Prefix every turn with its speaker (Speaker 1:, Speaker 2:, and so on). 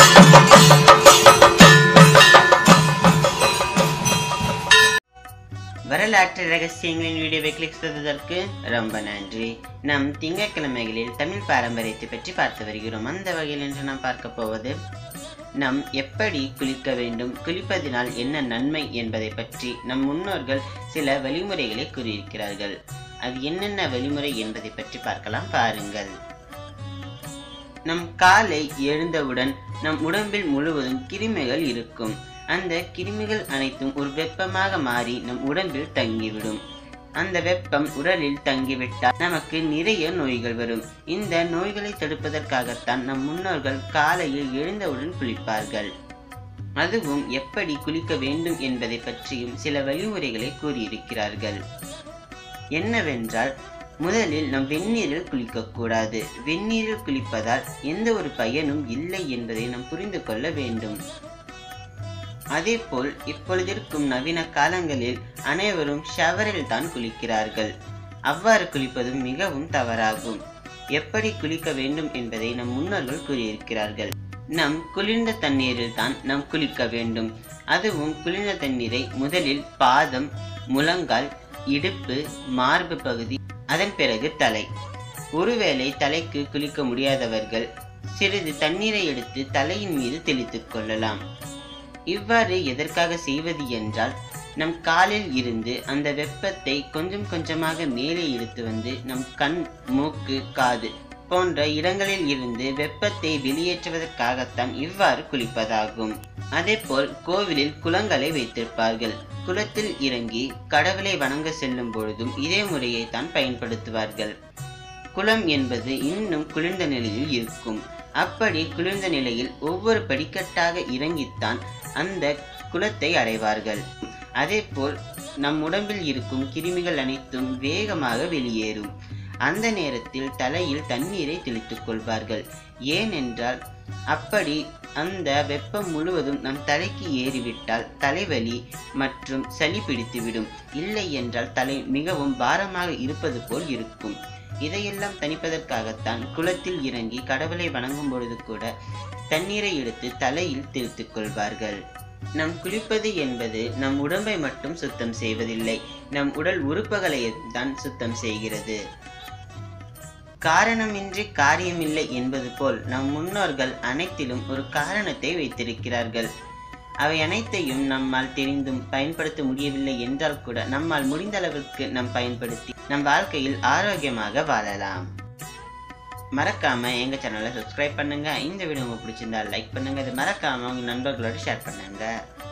Speaker 1: வரலாற்று ரகசியங்களின் வீடியோவை கிளிக் செய்ததற்கு ரொம்ப நன்றி. நம் திங்கட்கிழமைகளில் தமிழ் பாரம்பரியத்தை பற்றி பார்த்து வருகிறோம். அந்த வகையில் இன்று நாம் பார்க்க போவது நம் எப்படி குளிக்க வேண்டும், குளிப்பதினால் என்ன நன்மை என்பதை பற்றி நம் முன்னோர்கள் சில வழிமுறைகளை கூறியிருக்கிறார்கள். அது என்னென்ன வழிமுறை என்பதை பற்றி பார்க்கலாம், பாருங்கள். நம் காலை எழுந்தவுடன் நம் உடம்பில் முழுவதும் கிருமிகள் இருக்கும். அந்த கிருமிகள் அனைத்தும் ஒரு வெப்பமாக மாறி நம் உடம்பில் தங்கிவிடும். அந்த வெப்பம் உடலில் தங்கிவிட்டால் நமக்கு நிறைய நோய்கள் வரும். இந்த நோய்களை தடுப்பதற்காகத்தான் நம் முன்னோர்கள் காலையில் எழுந்தவுடன் குளிப்பார்கள். அதுவும் எப்படி குளிக்க வேண்டும் என்பதை பற்றியும் சில வழிமுறைகளை கூறியிருக்கிறார்கள். என்னவென்றால், முதலில் நம் வெந்நீரில் குளிக்கக்கூடாது. வெந்நீரில் குளிப்பதால் எந்த ஒரு பயனும் இல்லை என்பதை நாம் புரிந்து கொள்ள வேண்டும். அதேபோல் இப்பொழுதிருக்கும் நவீன காலங்களில் அனைவரும் ஷவரில் தான் குளிக்கிறார்கள். அவ்வாறு குளிப்பதும் மிகவும் தவறாகும். எப்படி குளிக்க வேண்டும் என்பதை நம் முன்னோர்கள் கூறியிருக்கிறார்கள். நம் குளிர்ந்த தண்ணீரில் தான் நாம் குளிக்க வேண்டும். அதுவும் குளிர்ந்த தண்ணீரை முதலில் பாதம், முழங்கால், இடுப்பு, மார்பு பகுதி, அதன் பிறகு தலை. ஒருவேளை தலைக்கு குளிக்க முடியாதவர்கள் சிறிது தண்ணீரை எடுத்து தலையின் மீது தெளித்துக் கொள்ளலாம். இவ்வாறு எதற்காக செய்வது என்றால், நம் காலில் இருந்து அந்த வெப்பத்தை கொஞ்சம் கொஞ்சமாக மேலே இழுத்து வந்து நம் கண், மூக்கு, காது போன்ற இடங்களில் இருந்து வெப்பத்தை வெளியேற்றுவதற்காகத்தான் இவ்வாறு குளிப்பதாகும். அதேபோல் கோவிலில் குளங்களை வைத்திருப்பார்கள். குளத்தில் இறங்கி கடவுளை வணங்க செல்லும் பொழுதும் இதே முறையை தான் பயன்படுத்துவார்கள். குளம் என்பது இன்னும் குளிர்ந்த நிலையில் இருக்கும். அப்படி குளிர்ந்த நிலையில் ஒவ்வொரு படிக்கட்டாக இறங்கித்தான் அந்த குளத்தை அடைவார்கள். அதேபோல் நம் உடம்பில் இருக்கும் கிருமிகள் அனைத்தும் வேகமாக வெளியேறும். அந்த நேரத்தில் தலையில் தண்ணீரை தெளித்துக் கொள்வார்கள். ஏனென்றால் அப்படி அந்த வெப்பம் முழுவதும் நம் தலைக்கு ஏறிவிட்டால் தலைவலி மற்றும் சளி பிடித்துவிடும். இல்லை என்றால் தலை மிகவும் பாரமாக இருப்பது போல் இருக்கும். இதையெல்லாம் தணிப்பதற்காகத்தான் குளத்தில் இறங்கி கடவுளை வணங்கும் பொழுது கூட தண்ணீரை எடுத்து தலையில் தெளித்துக் கொள்வார்கள். நம் குளிப்பது என்பது நம் உடம்பை மட்டும் சுத்தம் செய்வதில்லை, நம் உடல் உறுப்புகளை தான் சுத்தம் செய்கிறது. காரணமின்றி காரியமில்லை என்பது போல் நம் முன்னோர்கள் அனைத்திலும் ஒரு காரணத்தை வைத்திருக்கிறார்கள். அவை அனைத்தையும் நம்மால் தெரிந்தும் பயன்படுத்த முடியவில்லை என்றால் கூட நம்மால் முடிந்த அளவுக்கு நாம் பயன்படுத்தி நம் வாழ்க்கையில் ஆரோக்கியமாக வாழலாம். மறக்காம எங்க சேனலை சப்ஸ்கிரைப் பண்ணுங்க. இந்த வீடியோ உங்களுக்கு பிடிச்சிருந்தா லைக் பண்ணுங்க. இது மறக்காம உங்க நண்பர்களோட ஷேர் பண்ணுங்க.